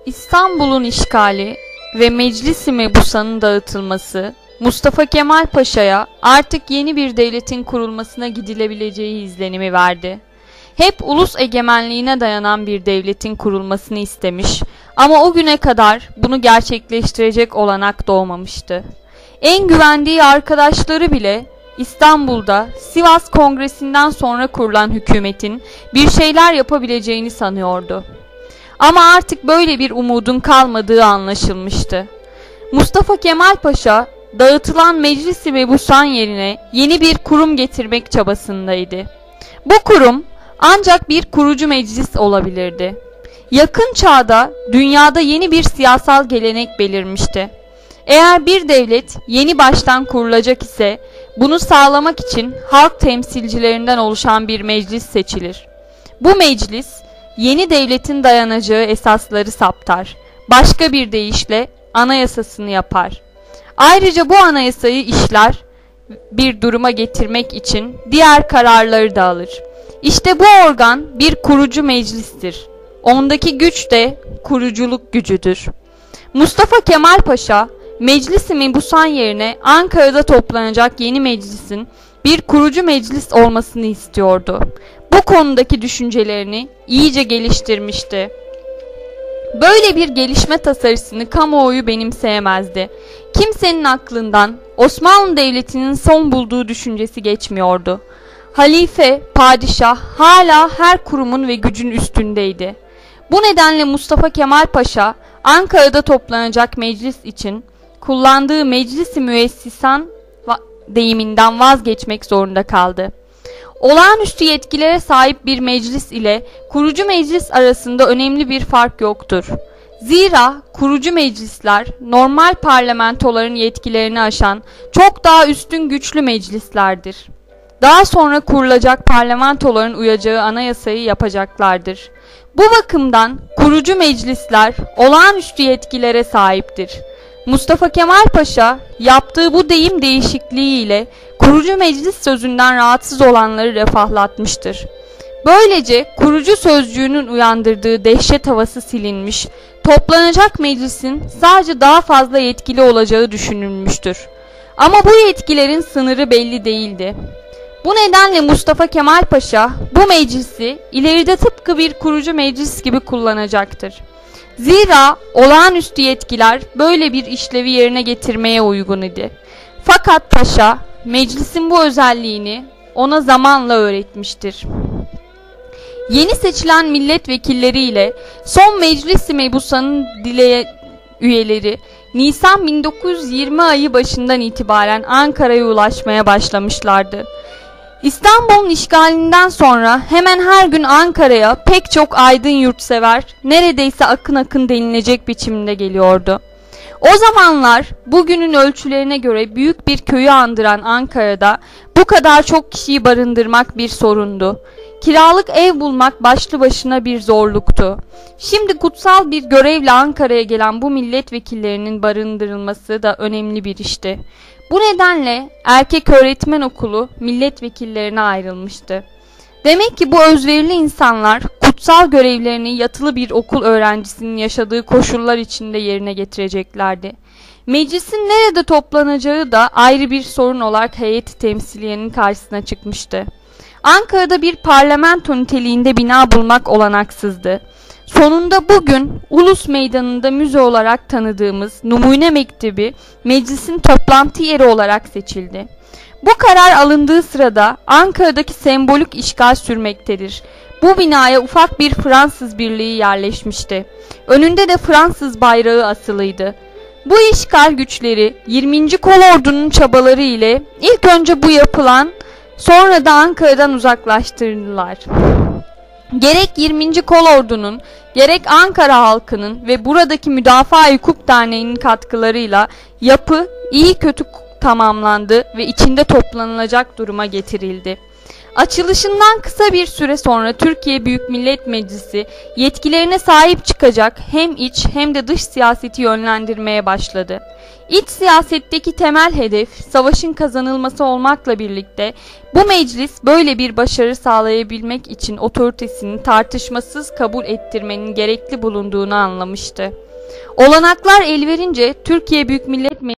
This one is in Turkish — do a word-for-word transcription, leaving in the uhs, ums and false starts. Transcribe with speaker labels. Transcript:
Speaker 1: İstanbul'un işgali ve Meclis-i Mebusan'ın dağıtılması, Mustafa Kemal Paşa'ya artık yeni bir devletin kurulmasına gidilebileceği izlenimi verdi. Hep ulus egemenliğine dayanan bir devletin kurulmasını istemiş ama o güne kadar bunu gerçekleştirecek olanak doğmamıştı. En güvendiği arkadaşları bile İstanbul'da Sivas Kongresi'nden sonra kurulan hükümetin bir şeyler yapabileceğini sanıyordu. Ama artık böyle bir umudun kalmadığı anlaşılmıştı. Mustafa Kemal Paşa dağıtılan Meclis-i Mebusan yerine yeni bir kurum getirmek çabasındaydı. Bu kurum ancak bir kurucu meclis olabilirdi. Yakın çağda dünyada yeni bir siyasal gelenek belirmişti. Eğer bir devlet yeni baştan kurulacak ise bunu sağlamak için halk temsilcilerinden oluşan bir meclis seçilir. Bu meclis yeni devletin dayanacağı esasları saptar. Başka bir deyişle anayasasını yapar. Ayrıca bu anayasayı işler, bir duruma getirmek için diğer kararları da alır. İşte bu organ bir kurucu meclistir. Ondaki güç de kuruculuk gücüdür. Mustafa Kemal Paşa, Meclis-i Mebusan yerine Ankara'da toplanacak yeni meclisin bir kurucu meclis olmasını istiyordu. Bu konudaki düşüncelerini iyice geliştirmişti. Böyle bir gelişme tasarısını kamuoyu benimseyemezdi. Kimsenin aklından Osmanlı Devleti'nin son bulduğu düşüncesi geçmiyordu. Halife, padişah hala her kurumun ve gücün üstündeydi. Bu nedenle Mustafa Kemal Paşa, Ankara'da toplanacak meclis için kullandığı Meclis-i Müessisan deyiminden vazgeçmek zorunda kaldı. Olağanüstü yetkilere sahip bir meclis ile kurucu meclis arasında önemli bir fark yoktur. Zira kurucu meclisler normal parlamentoların yetkilerini aşan çok daha üstün güçlü meclislerdir. Daha sonra kurulacak parlamentoların uyacağı anayasayı yapacaklardır. Bu bakımdan kurucu meclisler olağanüstü yetkilere sahiptir. Mustafa Kemal Paşa yaptığı bu deyim değişikliğiyle kurucu meclis sözünden rahatsız olanları refahlatmıştır. Böylece kurucu sözcüğünün uyandırdığı dehşet havası silinmiş, toplanacak meclisin sadece daha fazla yetkili olacağı düşünülmüştür. Ama bu yetkilerin sınırı belli değildi. Bu nedenle Mustafa Kemal Paşa bu meclisi ileride tıpkı bir kurucu meclis gibi kullanacaktır. Zira olağanüstü yetkiler böyle bir işlevi yerine getirmeye uygun idi. Fakat Paşa meclisin bu özelliğini ona zamanla öğretmiştir. Yeni seçilen milletvekilleriyle son Meclis-i Mebusan'ın dile üyeleri Nisan bin dokuz yüz yirmi ayı başından itibaren Ankara'ya ulaşmaya başlamışlardı. İstanbul'un işgalinden sonra hemen her gün Ankara'ya pek çok aydın yurtsever neredeyse akın akın denilecek biçimde geliyordu. O zamanlar bugünün ölçülerine göre büyük bir köyü andıran Ankara'da bu kadar çok kişiyi barındırmak bir sorundu. Kiralık ev bulmak başlı başına bir zorluktu. Şimdi kutsal bir görevle Ankara'ya gelen bu milletvekillerinin barındırılması da önemli bir işti. Bu nedenle erkek öğretmen okulu milletvekillerine ayrılmıştı. Demek ki bu özverili insanlar kutsal görevlerini yatılı bir okul öğrencisinin yaşadığı koşullar içinde yerine getireceklerdi. Meclisin nerede toplanacağı da ayrı bir sorun olarak heyet-i temsiliyenin karşısına çıkmıştı. Ankara'da bir parlamento niteliğinde bina bulmak olanaksızdı. Sonunda bugün Ulus Meydanı'nda müze olarak tanıdığımız Numune Mektebi meclisin toplantı yeri olarak seçildi. Bu karar alındığı sırada Ankara'daki sembolik işgal sürmektedir. Bu binaya ufak bir Fransız birliği yerleşmişti. Önünde de Fransız bayrağı asılıydı. Bu işgal güçleri yirminci Kolordu'nun çabaları ile ilk önce bu yapılan, sonra da Ankara'dan uzaklaştırıldılar. Gerek yirminci Kolordu'nun, gerek Ankara halkının ve buradaki Müdafaa-i Hukuk Derneği'nin katkılarıyla yapı iyi kötü tamamlandı ve içinde toplanılacak duruma getirildi. Açılışından kısa bir süre sonra Türkiye Büyük Millet Meclisi yetkilerine sahip çıkacak, hem iç hem de dış siyaseti yönlendirmeye başladı. İç siyasetteki temel hedef savaşın kazanılması olmakla birlikte bu meclis böyle bir başarı sağlayabilmek için otoritesini tartışmasız kabul ettirmenin gerekli bulunduğunu anlamıştı. Olanaklar elverince Türkiye Büyük Millet Meclisi